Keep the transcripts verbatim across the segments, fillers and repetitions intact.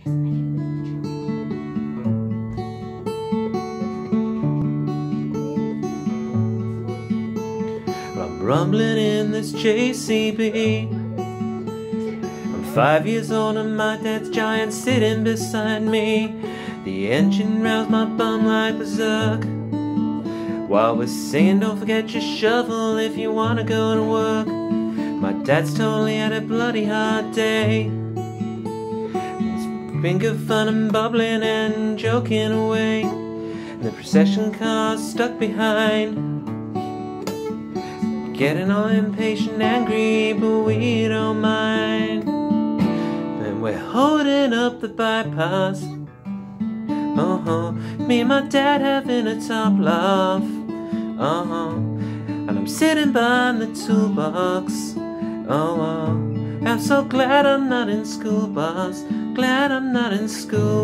I'm rumbling in this J C B. I'm five years old and my dad's giant sitting beside me. The engine roused my bum like berserk. While we're singing, don't forget your shovel if you wanna go to work. My dad's totally had a bloody hard day. It's been good fun and bubbling and joking away. The procession car's stuck behind, getting all impatient, angry, but we don't mind. And we're holding up the bypass. Uh-huh. Me and my dad having a top laugh. Uh-huh. And I'm sitting behind the toolbox. Oh, uh. I'm so glad I'm not in school bus. Glad I'm not in school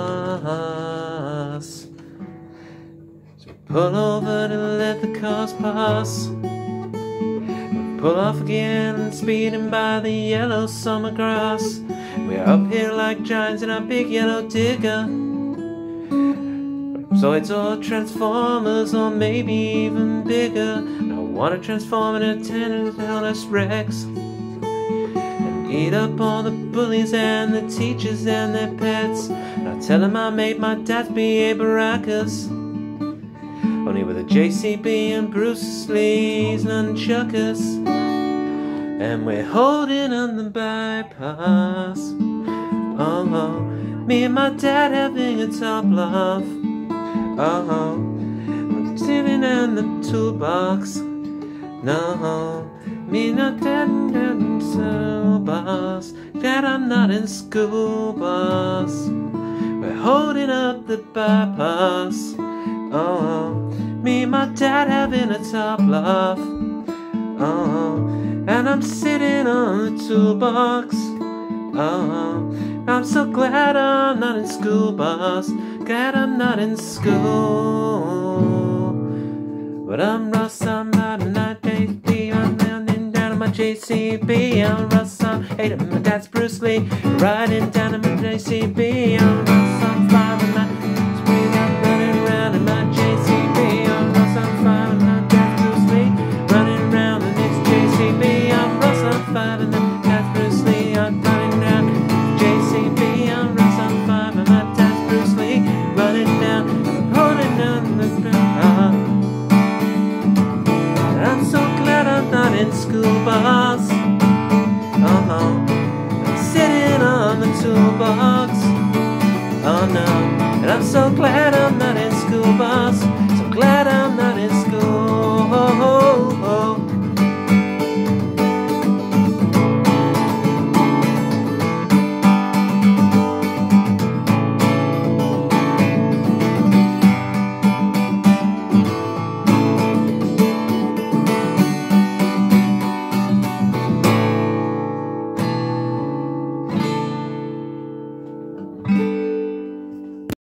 bus. So pull over to let the cars pass. Pull off again, speeding by the yellow summer grass. We're up here like giants in our big yellow digger. So it's all Transformers, or maybe even bigger. I wanna transform into ten Dallas Rex and eat up all the bullies and the teachers and their pets. And I tell them I made my dad be a Baracus, only with a J C B and Bruce Lee's nunchuckers. And we're holding on the bypass. Oh, oh. Me and my dad having a top laugh. Oh, we're sitting in the toolbox. No, me not dead in school bus. Glad I'm not in school bus. We're holding up the bypass. Oh, me and my dad having a top laugh. Oh, and I'm sitting on the toolbox. Oh, I'm so glad I'm not in school bus. Glad I'm not in school. But I'm Russ, I'm not in my J C B. I'm running down on my J C B. I'm Russ, I'm hating my dad's Bruce Lee. Riding down on my J C B. I'm Russ, I'm five in my speed. I'm running around in my J C B. I'm Russ, I'm five in my dad's Bruce Lee. Running around in this J C B. I'm Russ, I'm five in my dad's Bruce Lee. I'm running around J C B. I'm Russ, I'm five in my dad's Bruce Lee. Running down, holding down the ground. I'm so glad I'm not in school bus. Uh-huh. I'm sitting on the toolbox. Oh no. And I'm so glad I'm not in school bus.